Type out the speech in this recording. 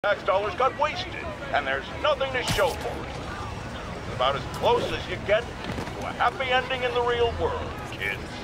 Tax dollars got wasted, and there's nothing to show for it. It's about as close as you get to a happy ending in the real world, kids.